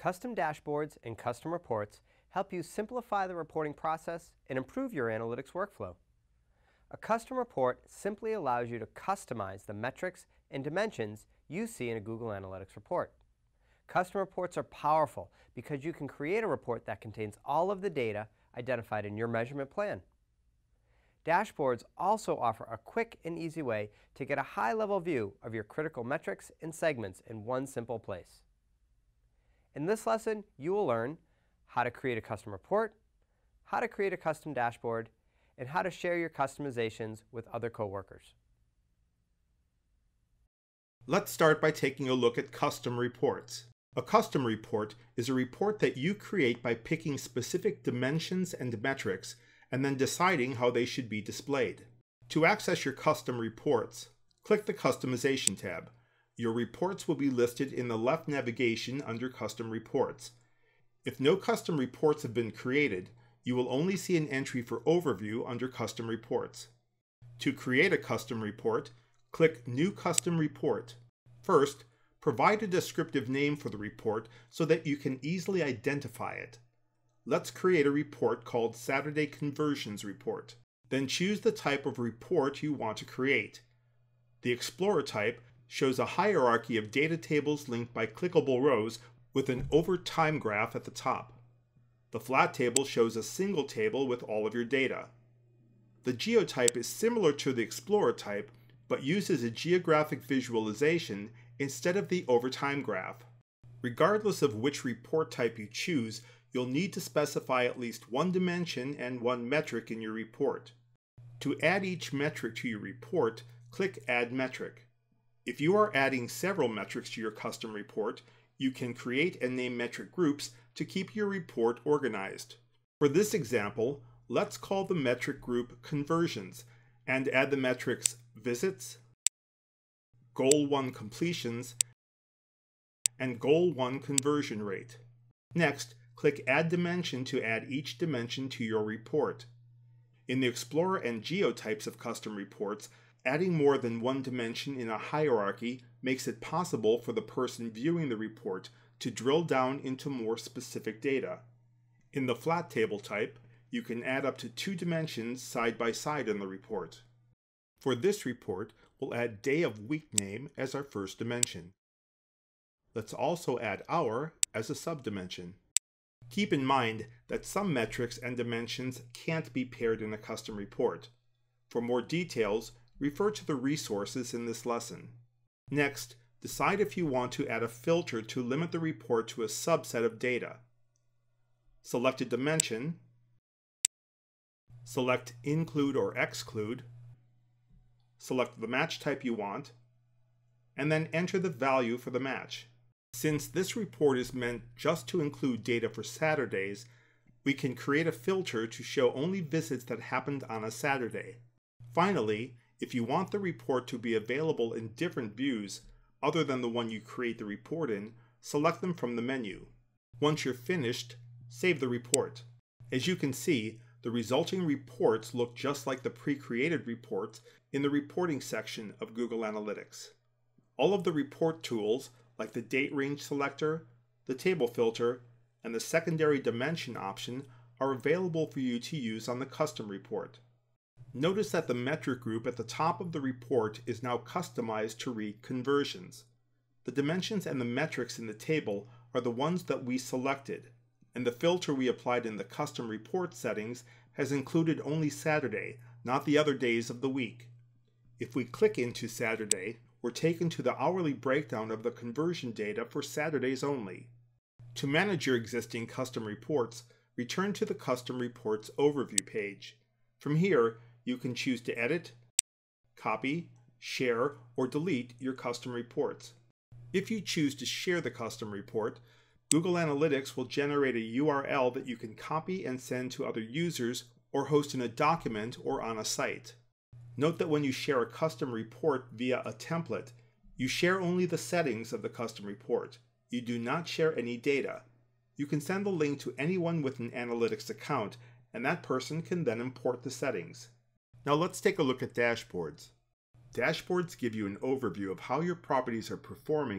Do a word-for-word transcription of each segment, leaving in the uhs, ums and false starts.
Custom dashboards and custom reports help you simplify the reporting process and improve your analytics workflow. A custom report simply allows you to customize the metrics and dimensions you see in a Google Analytics report. Custom reports are powerful because you can create a report that contains all of the data identified in your measurement plan. Dashboards also offer a quick and easy way to get a high-level view of your critical metrics and segments in one simple place. In this lesson, you will learn how to create a custom report, how to create a custom dashboard, and how to share your customizations with other coworkers. Let's start by taking a look at custom reports. A custom report is a report that you create by picking specific dimensions and metrics and then deciding how they should be displayed. To access your custom reports, click the Customization tab. Your reports will be listed in the left navigation under Custom Reports. If no custom reports have been created, you will only see an entry for Overview under Custom Reports. To create a custom report, click New Custom Report. First, provide a descriptive name for the report so that you can easily identify it. Let's create a report called Saturday Conversions Report. Then choose the type of report you want to create. The Explorer type shows a hierarchy of data tables linked by clickable rows with an over time graph at the top. The Flat table shows a single table with all of your data. The Geotype is similar to the Explorer type, but uses a geographic visualization instead of the over time graph. Regardless of which report type you choose, you'll need to specify at least one dimension and one metric in your report. To add each metric to your report, click Add Metric. If you are adding several metrics to your custom report, you can create and name metric groups to keep your report organized. For this example, let's call the metric group Conversions and add the metrics Visits, Goal one Completions, and Goal one Conversion Rate. Next, click Add Dimension to add each dimension to your report. In the Explorer and Geotypes of custom reports, adding more than one dimension in a hierarchy makes it possible for the person viewing the report to drill down into more specific data. In the Flat table type, you can add up to two dimensions side by side in the report. For this report, we'll add Day of Week name as our first dimension. Let's also add Hour as a subdimension. Keep in mind that some metrics and dimensions can't be paired in a custom report. For more details, refer to the resources in this lesson. Next, decide if you want to add a filter to limit the report to a subset of data. Select a dimension, select Include or Exclude, select the match type you want, and then enter the value for the match. Since this report is meant just to include data for Saturdays, we can create a filter to show only visits that happened on a Saturday. Finally, if you want the report to be available in different views other than the one you create the report in, select them from the menu. Once you're finished, save the report. As you can see, the resulting reports look just like the pre-created reports in the reporting section of Google Analytics. All of the report tools, like the date range selector, the table filter, and the secondary dimension option, are available for you to use on the custom report. Notice that the metric group at the top of the report is now customized to read conversions. The dimensions and the metrics in the table are the ones that we selected, and the filter we applied in the custom report settings has included only Saturday, not the other days of the week. If we click into Saturday, we're taken to the hourly breakdown of the conversion data for Saturdays only. To manage your existing custom reports, return to the Custom Reports Overview page. From here, you can choose to edit, copy, share, or delete your custom reports. If you choose to share the custom report, Google Analytics will generate a U R L that you can copy and send to other users or host in a document or on a site. Note that when you share a custom report via a template, you share only the settings of the custom report. You do not share any data. You can send the link to anyone with an Analytics account, and that person can then import the settings. Now let's take a look at dashboards. Dashboards give you an overview of how your properties are performing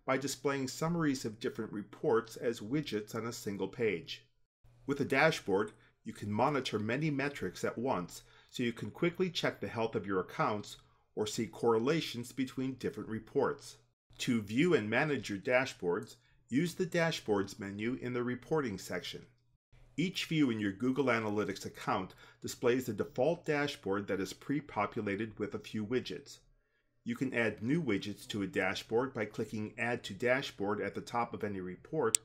by displaying summaries of different reports as widgets on a single page. With a dashboard, you can monitor many metrics at once, so you can quickly check the health of your accounts or see correlations between different reports. To view and manage your dashboards, use the Dashboards menu in the Reporting section. Each view in your Google Analytics account displays the default dashboard that is pre-populated with a few widgets. You can add new widgets to a dashboard by clicking Add to Dashboard at the top of any report,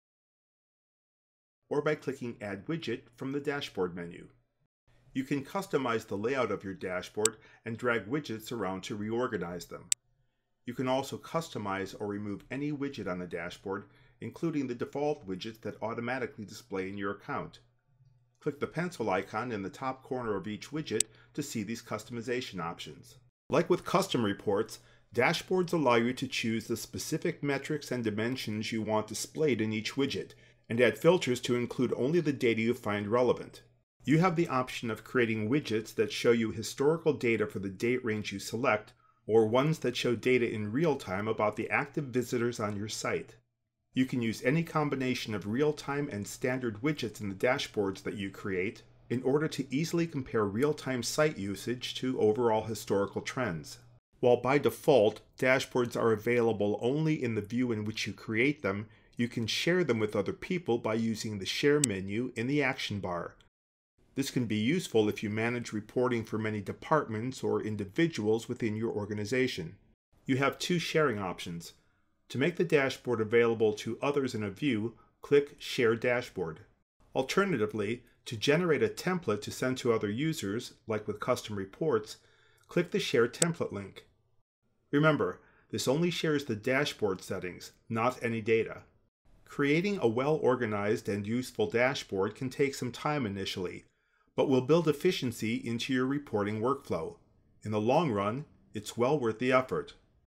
or by clicking Add Widget from the Dashboard menu. You can customize the layout of your dashboard and drag widgets around to reorganize them. You can also customize or remove any widget on the dashboard, including the default widgets that automatically display in your account. Click the pencil icon in the top corner of each widget to see these customization options. Like with custom reports, dashboards allow you to choose the specific metrics and dimensions you want displayed in each widget, and add filters to include only the data you find relevant. You have the option of creating widgets that show you historical data for the date range you select, or ones that show data in real time about the active visitors on your site. You can use any combination of real-time and standard widgets in the dashboards that you create in order to easily compare real-time site usage to overall historical trends. While by default, dashboards are available only in the view in which you create them, you can share them with other people by using the Share menu in the action bar. This can be useful if you manage reporting for many departments or individuals within your organization. You have two sharing options. To make the dashboard available to others in a view, click Share Dashboard. Alternatively, to generate a template to send to other users, like with custom reports, click the Share Template link. Remember, this only shares the dashboard settings, not any data. Creating a well-organized and useful dashboard can take some time initially, but will build efficiency into your reporting workflow. In the long run, it's well worth the effort.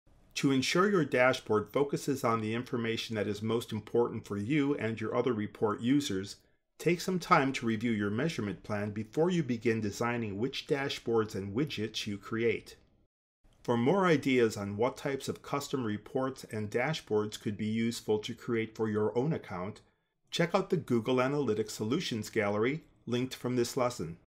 To ensure your dashboard focuses on the information that is most important for you and your other report users, take some time to review your measurement plan before you begin designing which dashboards and widgets you create. For more ideas on what types of custom reports and dashboards could be useful to create for your own account, check out the Google Analytics Solutions Gallery linked from this lesson.